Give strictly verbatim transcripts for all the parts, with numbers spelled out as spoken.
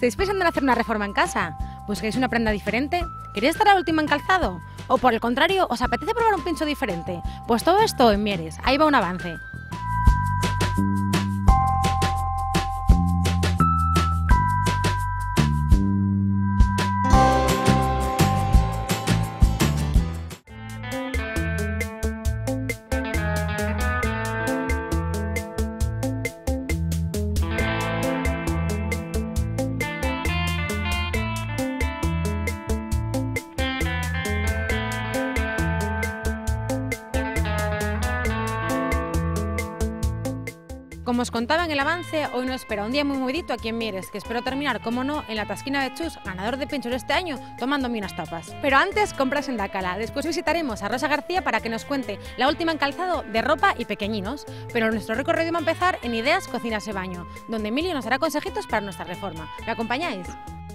¿Estáis pensando en hacer una reforma en casa? ¿Buscáis una prenda diferente? ¿Queréis estar a la última en calzado? ¿O por el contrario, os apetece probar un pincho diferente? Pues todo esto en Mieres, ahí va un avance. Como os contaba en el avance, hoy nos espera un día muy movidito aquí en Mieres, que espero terminar, como no, en la Tasquina de Chus, ganador de pinchos este año, tomándome unas tapas. Pero antes, compras en Dacala. Después visitaremos a Rosa García para que nos cuente la última en calzado de ropa y pequeñinos. Pero nuestro recorrido va a empezar en Ideas Cocinas y Baño, donde Emilio nos dará consejitos para nuestra reforma. ¿Me acompañáis?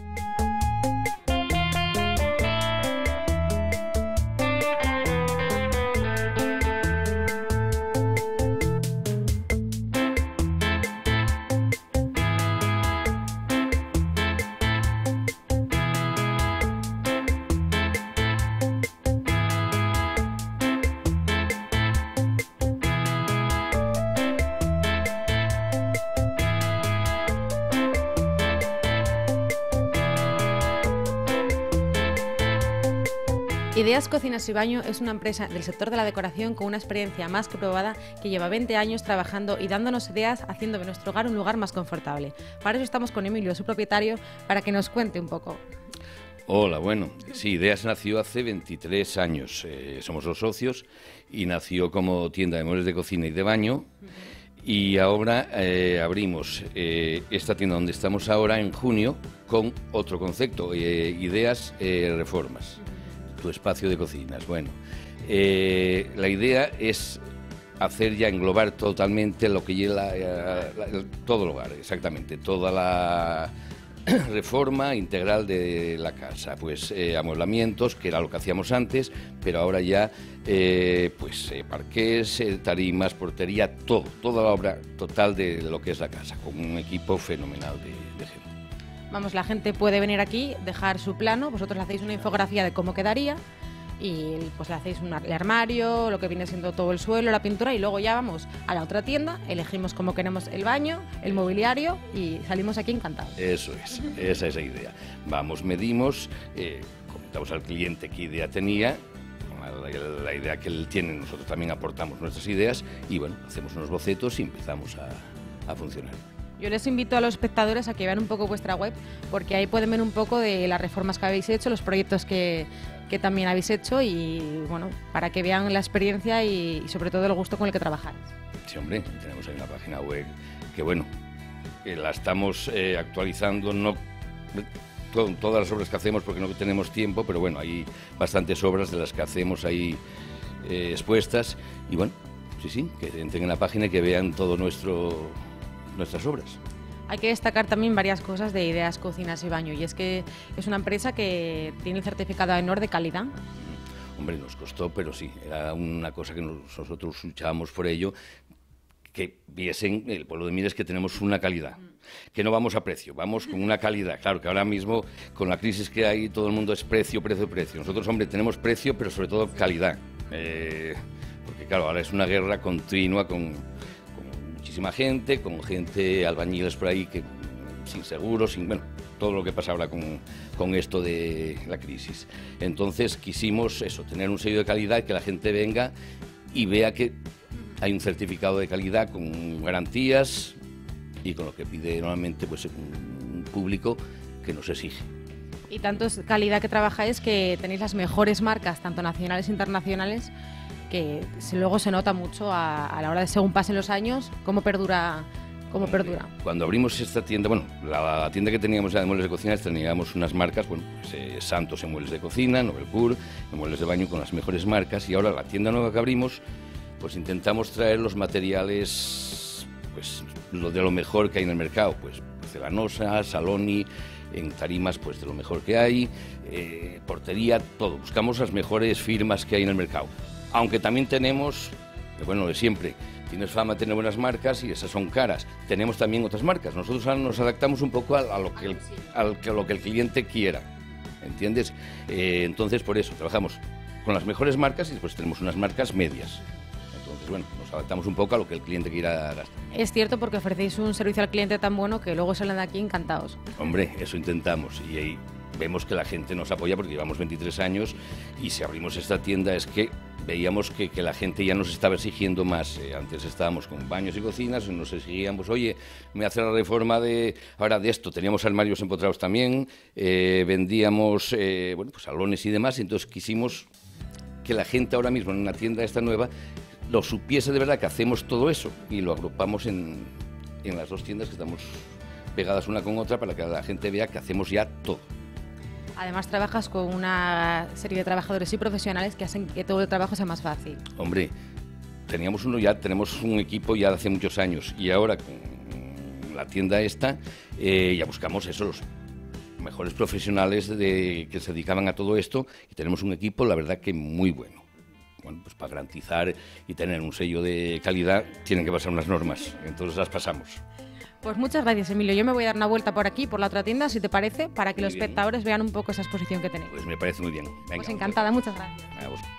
Ideas Cocinas y Baño es una empresa del sector de la decoración con una experiencia más que probada que lleva veinte años trabajando y dándonos ideas, haciendo de nuestro hogar un lugar más confortable. Para eso estamos con Emilio, su propietario, para que nos cuente un poco. Hola, bueno, sí, Ideas nació hace veintitrés años, eh, somos los socios y nació como tienda de muebles de cocina y de baño. Y ahora eh, abrimos eh, esta tienda donde estamos ahora en junio con otro concepto, eh, Ideas eh, Reformas. Tu espacio de cocinas. Bueno, eh, la idea es hacer ya englobar totalmente lo que lleva eh, la, todo el hogar, exactamente, toda la reforma integral de la casa, pues eh, amueblamientos, que era lo que hacíamos antes, pero ahora ya eh, pues eh, parqués, eh, tarimas, portería, todo, toda la obra total de, de lo que es la casa, con un equipo fenomenal de, de gente. Vamos, la gente puede venir aquí, dejar su plano, vosotros le hacéis una infografía de cómo quedaría y pues le hacéis un, el armario, lo que viene siendo todo el suelo, la pintura, y luego ya vamos a la otra tienda, elegimos cómo queremos el baño, el mobiliario y salimos aquí encantados. Eso es, esa es la idea. Vamos, medimos, eh, comentamos al cliente qué idea tenía, la, la idea que él tiene, nosotros también aportamos nuestras ideas y bueno, hacemos unos bocetos y empezamos a, a funcionar. Yo les invito a los espectadores a que vean un poco vuestra web, porque ahí pueden ver un poco de las reformas que habéis hecho, los proyectos que, que también habéis hecho y, bueno, para que vean la experiencia y, y sobre todo el gusto con el que trabajáis. Sí, hombre, tenemos ahí una página web que, bueno, que la estamos eh, actualizando, no to, todas las obras que hacemos porque no tenemos tiempo, pero bueno, hay bastantes obras de las que hacemos ahí eh, expuestas y, bueno, sí, sí, que entren en la página y que vean todo nuestro... nuestras obras. Hay que destacar también varias cosas de Ideas Cocinas y Baño, y es que es una empresa que tiene el certificado A E N O R de calidad. Hombre, nos costó, pero sí, era una cosa que nosotros luchábamos por ello, que viesen el pueblo de Mieres que tenemos una calidad, que no vamos a precio, vamos con una calidad. Claro que ahora mismo, con la crisis que hay, todo el mundo es precio, precio, precio. Nosotros, hombre, tenemos precio, pero sobre todo calidad. Eh, porque claro, ahora es una guerra continua con... muchísima gente, con gente, albañiles por ahí, que sin seguros, sin, bueno, todo lo que pasa ahora con, con esto de la crisis. Entonces quisimos eso, tener un sello de calidad, que la gente venga y vea que hay un certificado de calidad con garantías y con lo que pide normalmente pues un público que nos exige. Y tanto es calidad que trabajáis que tenéis las mejores marcas, tanto nacionales e internacionales, que luego se nota mucho a, a la hora de, según pasen los años, cómo perdura, cómo perdura. Cuando abrimos esta tienda, bueno, la tienda que teníamos de muebles de cocina, teníamos unas marcas, bueno, pues, eh, Santos en muebles de cocina, Novelcour en muebles de baño, con las mejores marcas, y ahora la tienda nueva que abrimos, pues intentamos traer los materiales, pues lo de lo mejor que hay en el mercado, pues porcelanosa, Saloni, en tarimas pues de lo mejor que hay, eh, portería, todo. Buscamos las mejores firmas que hay en el mercado. Aunque también tenemos, bueno, de siempre, tienes fama de tener buenas marcas y esas son caras. Tenemos también otras marcas. Nosotros ahora nos adaptamos un poco a, a, lo, que el, al, a lo que el cliente quiera, ¿entiendes? Eh, entonces, por eso, trabajamos con las mejores marcas y después tenemos unas marcas medias. Entonces, bueno, nos adaptamos un poco a lo que el cliente quiera gastar. Es cierto, porque ofrecéis un servicio al cliente tan bueno que luego salen de aquí encantados. Hombre, eso intentamos y ahí vemos que la gente nos apoya porque llevamos veintitrés años y si abrimos esta tienda es que veíamos que, que la gente ya nos estaba exigiendo más. Eh, antes estábamos con baños y cocinas y nos exigíamos, oye, me hace la reforma de ahora de esto. Teníamos armarios empotrados también, eh, vendíamos eh, bueno, pues salones y demás, y entonces quisimos que la gente ahora mismo en una tienda esta nueva lo supiese de verdad que hacemos todo eso y lo agrupamos en, en las dos tiendas que estamos pegadas una con otra para que la gente vea que hacemos ya todo. Además trabajas con una serie de trabajadores y profesionales que hacen que todo el trabajo sea más fácil. Hombre, teníamos uno ya, tenemos un equipo ya de hace muchos años y ahora con la tienda esta eh, ya buscamos eso, los mejores profesionales de, que se dedicaban a todo esto y tenemos un equipo, la verdad que muy bueno. Bueno, pues para garantizar y tener un sello de calidad tienen que pasar unas normas, entonces las pasamos. Pues muchas gracias, Emilio. Yo me voy a dar una vuelta por aquí, por la otra tienda, si te parece, para que muy los bien. espectadores vean un poco esa exposición que tenéis. Pues me parece muy bien. Venga, pues encantada, muchas gracias. A vos.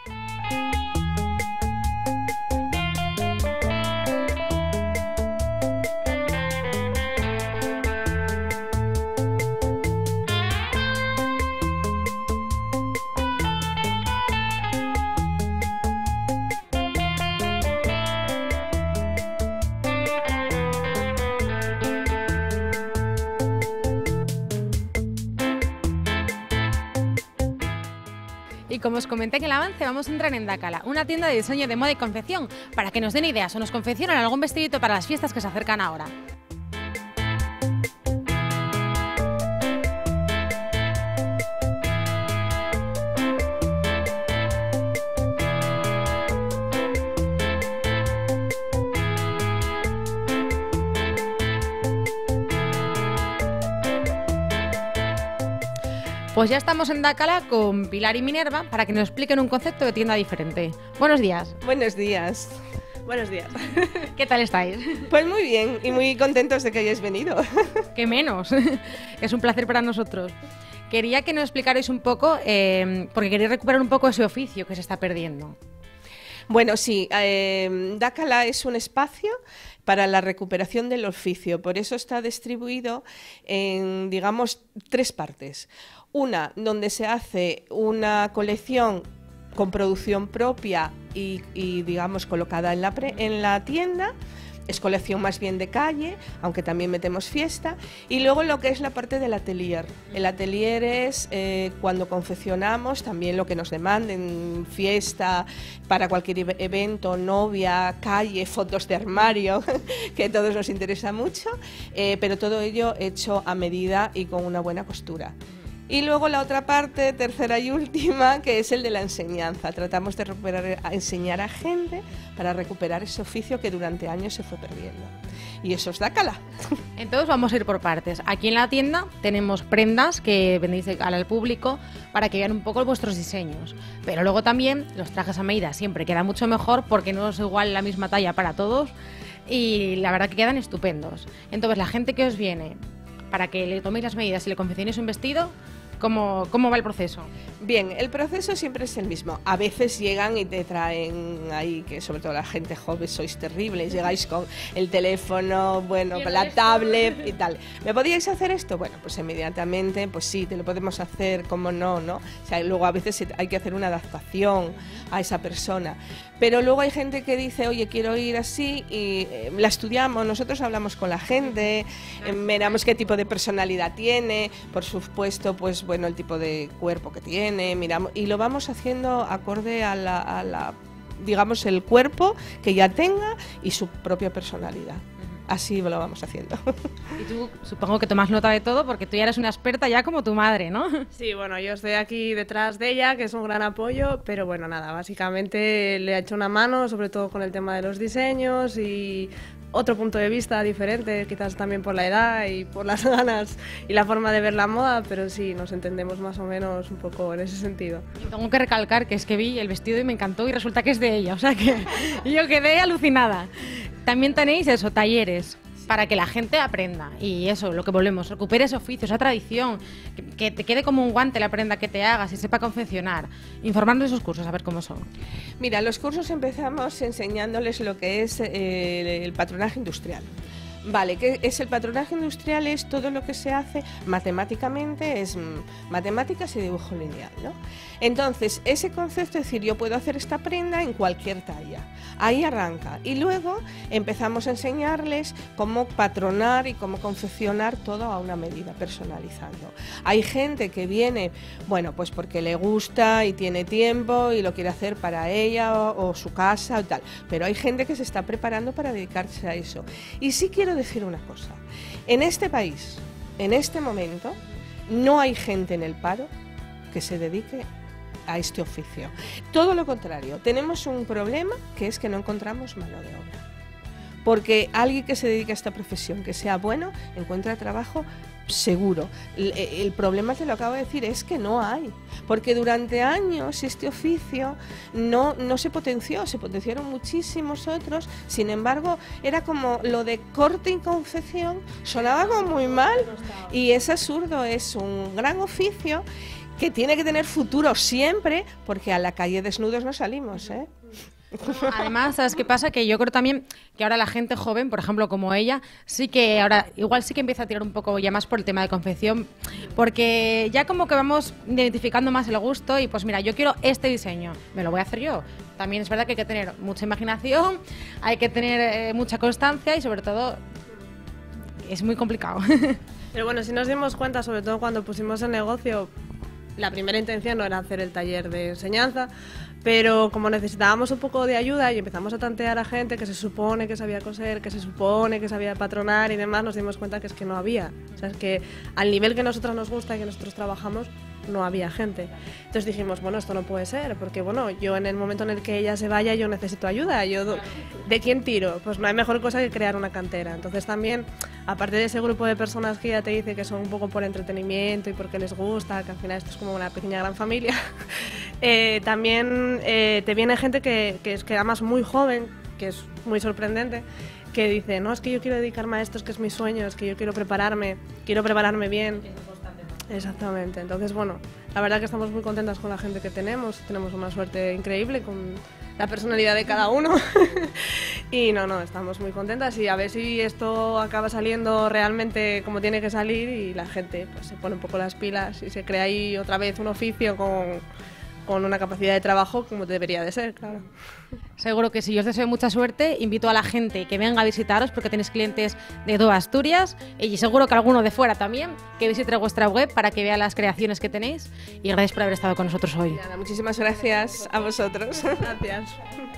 Y como os comenté en el avance, vamos a entrar en Dácala, una tienda de diseño de moda y confección, para que nos den ideas o nos confeccionen algún vestidito para las fiestas que se acercan ahora. Pues ya estamos en Dácala con Pilar y Minerva para que nos expliquen un concepto de tienda diferente. Buenos días. Buenos días. Buenos días. ¿Qué tal estáis? Pues muy bien y muy contentos de que hayáis venido. ¿Qué menos? Es un placer para nosotros. Quería que nos explicarais un poco, eh, porque queréis recuperar un poco ese oficio que se está perdiendo. Bueno, sí, eh, Dácala es un espacio para la recuperación del oficio, por eso está distribuido en, digamos, tres partes. Una, donde se hace una colección con producción propia y, y digamos, colocada en la, pre, en la tienda. Es colección más bien de calle, aunque también metemos fiesta. Y luego lo que es la parte del atelier. El atelier es eh, cuando confeccionamos también lo que nos demanden, fiesta, para cualquier evento, novia, calle, fotos de armario, que a todos nos interesa mucho, eh, pero todo ello hecho a medida y con una buena costura. Y luego la otra parte, tercera y última, que es el de la enseñanza. Tratamos de recuperar, a enseñar a gente para recuperar ese oficio que durante años se fue perdiendo. Y eso es Dácala. Entonces vamos a ir por partes. Aquí en la tienda tenemos prendas que vendéis al público para que vean un poco vuestros diseños. Pero luego también los trajes a medida siempre quedan mucho mejor porque no es igual la misma talla para todos y la verdad que quedan estupendos. Entonces la gente que os viene para que le toméis las medidas y le confeccionéis un vestido, ¿Cómo, ¿Cómo va el proceso? Bien, el proceso siempre es el mismo. A veces llegan y te traen ahí, que sobre todo la gente joven sois terribles, llegáis con el teléfono, bueno, con la tablet y tal. ¿Me podíais hacer esto? Bueno, pues inmediatamente, pues sí, te lo podemos hacer, cómo no, ¿no? O sea, luego a veces hay que hacer una adaptación a esa persona. Pero luego hay gente que dice, oye, quiero ir así y eh, la estudiamos, nosotros hablamos con la gente, eh, miramos qué tipo de personalidad tiene, por supuesto, pues bueno, el tipo de cuerpo que tiene, miramos y lo vamos haciendo acorde a la, a la, digamos, el cuerpo que ya tenga y su propia personalidad. Así lo vamos haciendo. Y tú supongo que tomas nota de todo porque tú ya eres una experta ya como tu madre, ¿no? Sí, bueno, yo estoy aquí detrás de ella, que es un gran apoyo, pero bueno, nada, básicamente le he hecho una mano, sobre todo con el tema de los diseños y otro punto de vista diferente, quizás también por la edad y por las ganas y la forma de ver la moda, pero sí, nos entendemos más o menos un poco en ese sentido. Y tengo que recalcar que es que vi el vestido y me encantó y resulta que es de ella, o sea que yo quedé alucinada. también tenéis eso, talleres, para que la gente aprenda. Y eso, lo que volvemos, recupere ese oficio, esa tradición, que, que te quede como un guante la prenda que te hagas y sepa confeccionar. Informarnos de esos cursos, a ver cómo son. Mira, los cursos empezamos enseñándoles lo que es eh, el patronaje industrial. Vale, ¿qué es el patronaje industrial? Es todo lo que se hace matemáticamente, es matemáticas y dibujo lineal, ¿no? Entonces, ese concepto, es decir, yo puedo hacer esta prenda en cualquier talla, ahí arranca. Y luego empezamos a enseñarles cómo patronar y cómo confeccionar todo a una medida, personalizando. Hay gente que viene, bueno, pues porque le gusta y tiene tiempo y lo quiere hacer para ella o, o su casa o tal, pero hay gente que se está preparando para dedicarse a eso. Y sí quiero decir una cosa, en este país, en este momento, no hay gente en el paro que se dedique a este oficio. Todo lo contrario, tenemos un problema que es que no encontramos mano de obra. Porque alguien que se dedique a esta profesión, que sea bueno, encuentra trabajo seguro. El, el problema, te lo acabo de decir, es que no hay. Porque durante años este oficio no, no se potenció, se potenciaron muchísimos otros. Sin embargo, era como lo de corte y confección, sonaba como muy mal. Y es absurdo, es un gran oficio que tiene que tener futuro siempre, porque a la calle desnudos no salimos, ¿eh? Además, ¿sabes qué pasa? Que yo creo también que ahora la gente joven, por ejemplo, como ella, sí que ahora igual sí que empieza a tirar un poco ya más por el tema de confección, porque ya como que vamos identificando más el gusto y pues mira, yo quiero este diseño, me lo voy a hacer yo. También es verdad que hay que tener mucha imaginación, hay que tener eh, mucha constancia y sobre todo es muy complicado. Pero bueno, si nos dimos cuenta, sobre todo cuando pusimos el negocio, la primera intención no era hacer el taller de enseñanza, pero como necesitábamos un poco de ayuda y empezamos a tantear a gente que se supone que sabía coser, que se supone que sabía patronar y demás, nos dimos cuenta que es que no había. O sea, es que al nivel que a nosotros nos gusta y que nosotros trabajamos, no había gente. Entonces dijimos, bueno, esto no puede ser, porque bueno, yo en el momento en el que ella se vaya, yo necesito ayuda. Yo, ¿de quién tiro? Pues no hay mejor cosa que crear una cantera. Entonces también, aparte de ese grupo de personas que ya te dice que son un poco por entretenimiento y porque les gusta, que al final esto es como una pequeña gran familia, eh, también eh, te viene gente que, que es que además muy joven, que es muy sorprendente, que dice, no, es que yo quiero dedicarme a esto, es que es mi sueño, es que yo quiero prepararme, quiero prepararme bien. Exactamente, entonces bueno, la verdad que estamos muy contentas con la gente que tenemos, tenemos una suerte increíble con la personalidad de cada uno y no, no, estamos muy contentas y a ver si esto acaba saliendo realmente como tiene que salir y la gente pues se pone un poco las pilas y se crea ahí otra vez un oficio con, con una capacidad de trabajo como debería de ser, claro. Seguro que sí, yo os deseo mucha suerte, invito a la gente que venga a visitaros porque tenéis clientes de toda Asturias y seguro que alguno de fuera también, que visite vuestra web para que vea las creaciones que tenéis y gracias por haber estado con nosotros hoy. Nada, muchísimas gracias a vosotros. Gracias.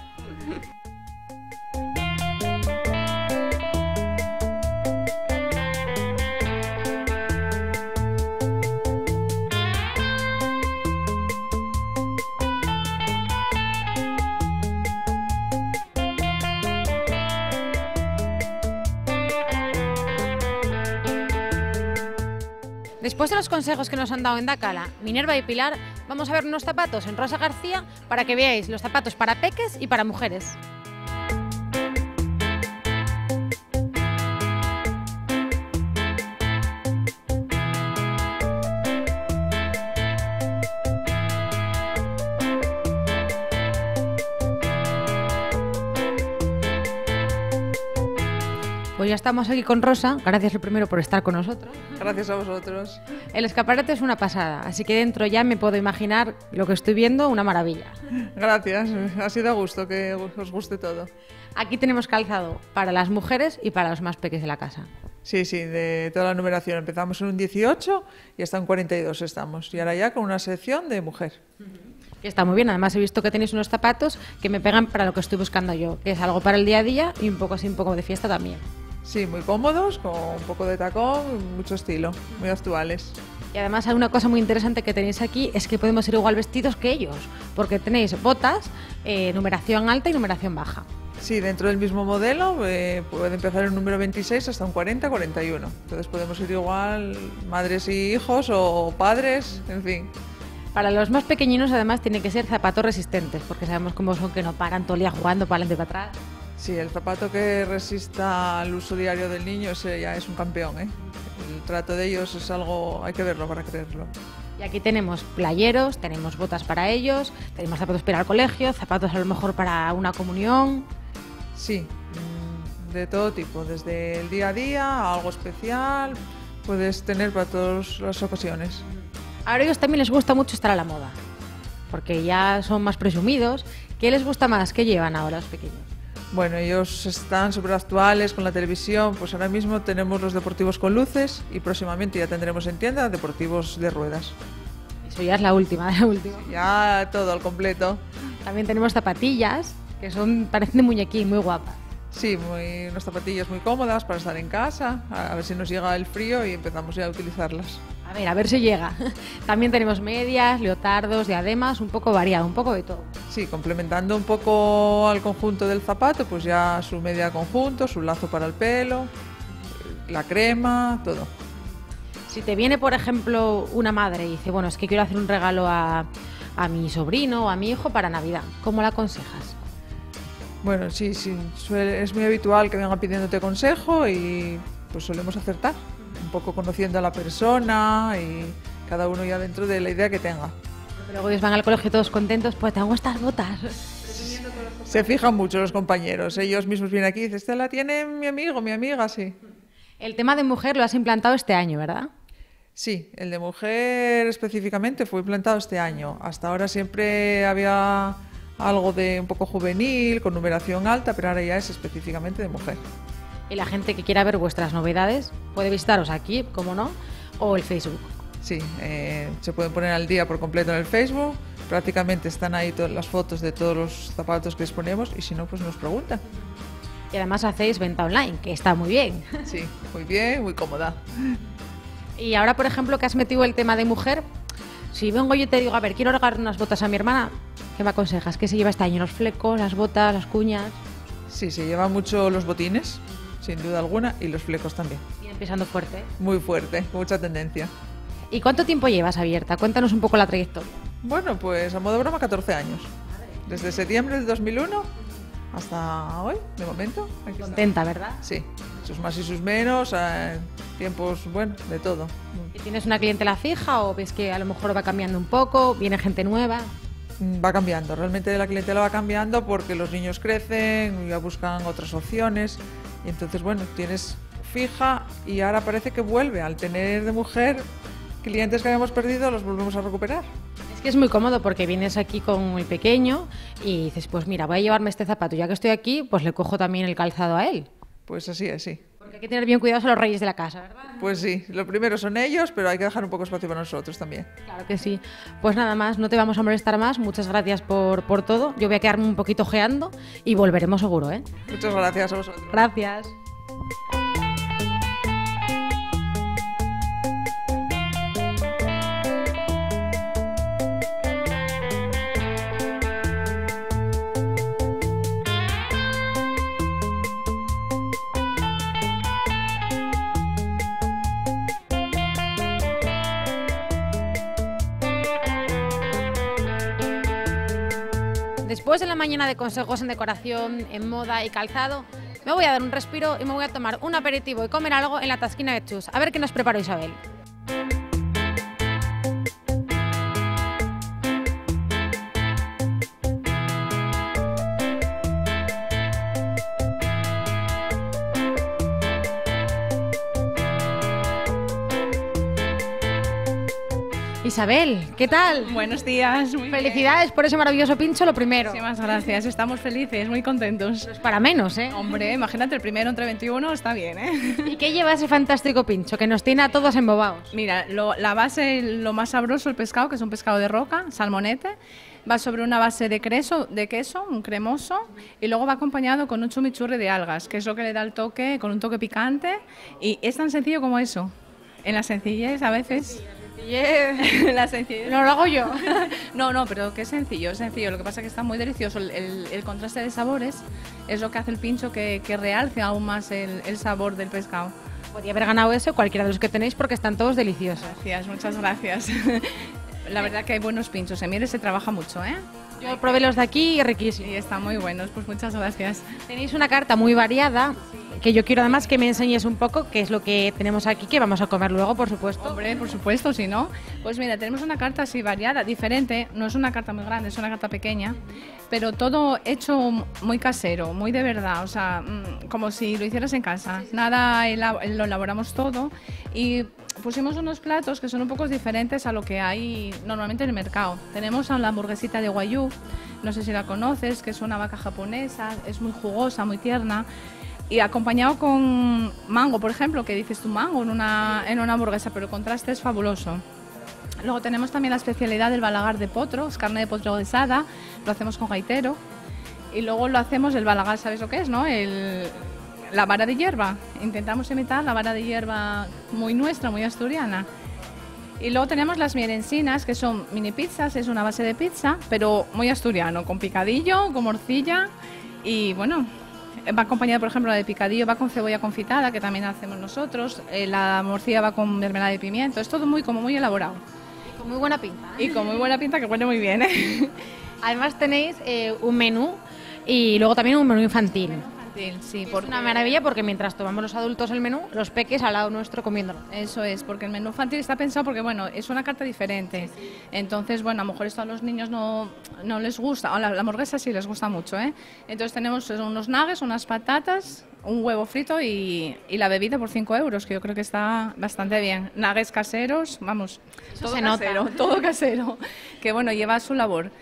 Después de los consejos que nos han dado en Dácala, Minerva y Pilar, vamos a ver unos zapatos en Rosa García para que veáis los zapatos para peques y para mujeres. Pues ya estamos aquí con Rosa, gracias lo primero por estar con nosotros. Gracias a vosotros. El escaparate es una pasada, así que dentro ya me puedo imaginar lo que estoy viendo, una maravilla. Gracias, ha sido a gusto que os guste todo. Aquí tenemos calzado para las mujeres y para los más pequeños de la casa. Sí, sí, de toda la numeración. Empezamos en un dieciocho y hasta un cuarenta y dos estamos. Y ahora ya con una sección de mujer. Está muy bien, además he visto que tenéis unos zapatos que me pegan para lo que estoy buscando yo, que es algo para el día a día y un poco así, un poco de fiesta también. Sí, muy cómodos, con un poco de tacón, mucho estilo, muy actuales. Y además hay una cosa muy interesante que tenéis aquí, es que podemos ir igual vestidos que ellos, porque tenéis botas, eh, numeración alta y numeración baja. Sí, dentro del mismo modelo eh, puede empezar el número veintiséis hasta un cuarenta, cuarenta y uno. Entonces podemos ir igual madres y hijos o padres, en fin. Para los más pequeñinos además tienen que ser zapatos resistentes, porque sabemos cómo son, que no paran todo el día jugando para adelante y para atrás. Sí, el zapato que resista al uso diario del niño, ese ya es un campeón, ¿eh? El trato de ellos es algo, hay que verlo para creerlo. Y aquí tenemos playeros, tenemos botas para ellos, tenemos zapatos para ir al colegio, zapatos a lo mejor para una comunión. Sí, de todo tipo, desde el día a día a algo especial, puedes tener para todas las ocasiones. Ahora a ellos también les gusta mucho estar a la moda, porque ya son más presumidos. ¿Qué les gusta más? ¿Qué llevan ahora los pequeños? Bueno, ellos están súper actuales con la televisión, pues ahora mismo tenemos los deportivos con luces y próximamente ya tendremos en tienda deportivos de ruedas. Eso ya es la última, la última. Ya todo al completo. También tenemos zapatillas, que son, parecen de muñequín, muy guapas. Sí, muy, unas zapatillas muy cómodas para estar en casa, a, a ver si nos llega el frío y empezamos ya a utilizarlas. A ver, a ver si llega. También tenemos medias, leotardos, diademas, un poco variado, un poco de todo. Sí, complementando un poco al conjunto del zapato, pues ya su media de conjunto, su lazo para el pelo, la crema, todo. Si te viene, por ejemplo, una madre y dice, bueno, es que quiero hacer un regalo a, a mi sobrino o a mi hijo para Navidad, ¿cómo la aconsejas? Bueno, sí, sí, suele, es muy habitual que vengan pidiéndote consejo y pues solemos acertar, un poco conociendo a la persona y cada uno ya dentro de la idea que tenga. Porque luego ellos van al colegio todos contentos, pues tengo estas botas. Se fijan mucho los compañeros, ellos mismos vienen aquí y dicen, esta la tiene mi amigo, mi amiga, sí. El tema de mujer lo has implantado este año, ¿verdad? Sí, el de mujer específicamente fue implantado este año. Hasta ahora siempre había algo de un poco juvenil, con numeración alta, pero ahora ya es específicamente de mujer. Y la gente que quiera ver vuestras novedades puede visitaros aquí, como no, o el Facebook. Sí, eh, se pueden poner al día por completo en el Facebook, prácticamente están ahí todas las fotos de todos los zapatos que les ponemos y si no, pues nos preguntan. Y además hacéis venta online, que está muy bien. Sí, muy bien, muy cómoda. Y ahora, por ejemplo, que has metido el tema de mujer, si vengo yo y te digo, a ver, quiero regalar unas botas a mi hermana, ¿qué me aconsejas? ¿Qué se lleva este año? ¿Los flecos, las botas, las cuñas? Sí, se llevan mucho los botines, sin duda alguna, y los flecos también. Y empezando fuerte. Muy fuerte, mucha tendencia. ¿Y cuánto tiempo llevas abierta? Cuéntanos un poco la trayectoria. Bueno, pues a modo de broma, catorce años. Desde septiembre del dos mil uno hasta hoy, de momento. Aquí Contenta, ¿verdad? Sí, sus más y sus menos, eh, tiempos, bueno, de todo. ¿Y tienes una clientela fija o ves que a lo mejor va cambiando un poco, viene gente nueva? Va cambiando, realmente la clientela va cambiando porque los niños crecen, ya buscan otras opciones y entonces, bueno, tienes fija y ahora parece que vuelve. Al tener de mujer clientes que habíamos perdido, los volvemos a recuperar. Es que es muy cómodo porque vienes aquí con el pequeño y dices, pues mira, voy a llevarme este zapato, ya que estoy aquí, pues le cojo también el calzado a él. Pues así es, sí. Porque hay que tener bien cuidados a los reyes de la casa, ¿verdad? Pues sí, lo primero son ellos, pero hay que dejar un poco de espacio para nosotros también. Claro que sí. Pues nada más, no te vamos a molestar más. Muchas gracias por, por todo. Yo voy a quedarme un poquito ojeando y volveremos seguro, ¿eh? Muchas gracias a vosotros. Gracias. Después de la mañana de consejos en decoración, en moda y calzado, me voy a dar un respiro y me voy a tomar un aperitivo y comer algo en la Tasquina de Chus. A ver qué nos preparó Isabel. Isabel, ¿qué tal? Buenos días, muy Felicidades bien. por ese maravilloso pincho, lo primero. Muchísimas gracias, estamos felices, muy contentos. No es para menos, ¿eh? Hombre, imagínate, el primero entre veintiuno está bien, ¿eh? ¿Y qué lleva ese fantástico pincho que nos tiene a todos embobados? Mira, lo, la base, lo más sabroso, el pescado, que es un pescado de roca, salmonete, va sobre una base de queso, de queso, un cremoso, y luego va acompañado con un chimichurri de algas, que es lo que le da el toque, con un toque picante, y es tan sencillo como eso. En la sencillez a veces... Yeah. La sencillez. No lo hago yo. No, no, pero que es sencillo, es sencillo. Lo que pasa es que está muy delicioso. El, el, el contraste de sabores es lo que hace el pincho que, que realce aún más el, el sabor del pescado. Podría haber ganado eso cualquiera de los que tenéis porque están todos deliciosos. Gracias, muchas gracias. La verdad que hay buenos pinchos. En Mieres se trabaja mucho, ¿eh? Yo probé los de aquí y riquísimos. Y están muy buenos, pues muchas gracias. Tenéis una carta muy variada, que yo quiero además que me enseñes un poco qué es lo que tenemos aquí, que vamos a comer luego, por supuesto. Hombre, por supuesto, si no. Pues mira, tenemos una carta así variada, diferente. No es una carta muy grande, es una carta pequeña, pero todo hecho muy casero, muy de verdad. O sea, como si lo hicieras en casa. Nada, lo elaboramos todo y pusimos unos platos que son un poco diferentes a lo que hay normalmente en el mercado. Tenemos la hamburguesita de Wagyu, no sé si la conoces, que es una vaca japonesa, es muy jugosa, muy tierna. Y acompañado con mango, por ejemplo, que dices tú mango en una, en una hamburguesa, pero el contraste es fabuloso. Luego tenemos también la especialidad del balagar de potro, es carne de potro guisada, lo hacemos con gaitero. Y luego lo hacemos, el balagar, ¿sabes lo que es, no? El, la vara de hierba. Intentamos imitar la vara de hierba muy nuestra, muy asturiana. Y luego tenemos las mierencinas, que son mini pizzas, es una base de pizza, pero muy asturiano, con picadillo, con morcilla y bueno... Va acompañada, por ejemplo, la de picadillo va con cebolla confitada, que también hacemos nosotros. Eh, la morcilla va con mermelada de pimiento. Es todo muy, como muy elaborado. Y con muy buena pinta. Y con muy buena pinta, que huele muy bien, ¿eh? Además tenéis eh, un menú y luego también un menú infantil. Sí, porque... Es una maravilla porque mientras tomamos los adultos el menú, los peques al lado nuestro comiéndolo. Eso es, porque el menú infantil está pensado porque, bueno, es una carta diferente. Entonces, bueno, a lo mejor esto a los niños no, no les gusta, a la, la hamburguesa sí les gusta mucho, ¿eh? Entonces tenemos unos nuggets, unas patatas, un huevo frito y, y la bebida por cinco euros, que yo creo que está bastante bien. Nuggets caseros, vamos, Eso todo se casero, nota. todo casero, que bueno, lleva su labor.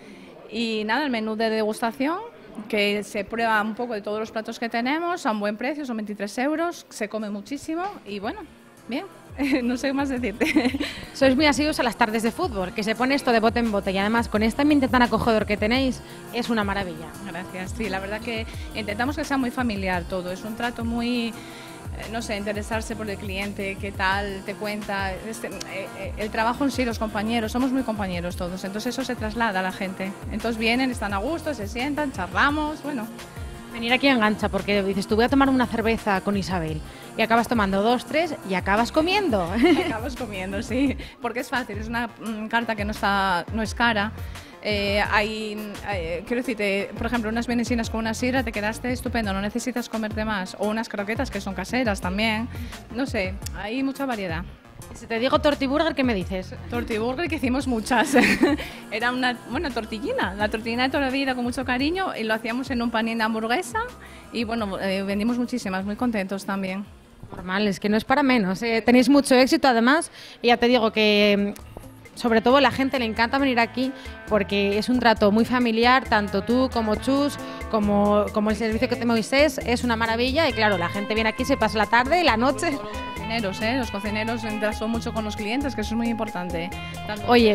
Y nada, el menú de degustación, que se prueba un poco de todos los platos que tenemos a un buen precio, son veintitrés euros, se come muchísimo y bueno, bien, no sé qué más decirte. Sois muy asiduos a las tardes de fútbol, que se pone esto de bote en bote y además con este ambiente tan acogedor que tenéis, es una maravilla. Gracias, sí, la verdad que intentamos que sea muy familiar todo, es un trato muy... no sé, interesarse por el cliente, qué tal, te cuenta, este, eh, el trabajo en sí, los compañeros, somos muy compañeros todos, entonces eso se traslada a la gente. Entonces vienen, están a gusto, se sientan, charlamos, bueno. Venir aquí engancha, porque dices, tú voy a tomar una cerveza con Isabel y acabas tomando dos, tres y acabas comiendo. Acabas comiendo, sí, porque es fácil, es una mm, carta que no, está, no es cara. Eh, hay, eh, quiero decirte, por ejemplo, unas venecinas con una sidra, te quedaste estupendo, no necesitas comerte más. O unas croquetas que son caseras también. No sé, hay mucha variedad. Si te digo tortiburger, ¿qué me dices? Tortiburger, que hicimos muchas. Era una bueno, tortillina, la tortillina de toda la vida con mucho cariño y lo hacíamos en un panín de hamburguesa y bueno, eh, vendimos muchísimas, muy contentos también. Normal, es que no es para menos. Eh, tenéis mucho éxito además y ya te digo que... Sobre todo la gente le encanta venir aquí porque es un trato muy familiar, tanto tú como Chus, como, como el servicio que te Moisés, es una maravilla y claro, la gente viene aquí, se pasa la tarde y la noche. Los cocineros, ¿eh? Los cocineros interactúan mucho con los clientes, que eso es muy importante. Tanto Oye,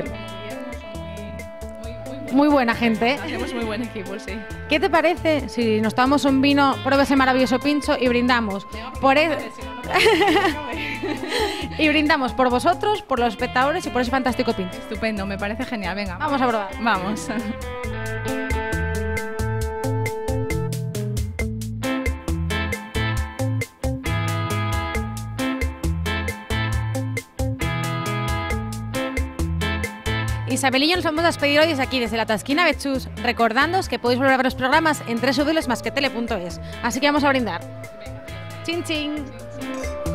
muy, muy, muy, muy buena gente. hacemos muy buen equipo, sí. ¿Qué te parece si nos tomamos un vino, prueba ese maravilloso pincho y brindamos por el... y brindamos por vosotros, por los espectadores y por ese fantástico pincho? Estupendo, me parece genial, venga. Vamos a probar. Vamos. Isabel y yo nos vamos a despedir hoy desde aquí, desde la Tasquina Betxús, recordándoos que podéis volver a ver los programas en doble u doble u doble u punto masquetele punto es. Así que vamos a brindar. Chin, chin.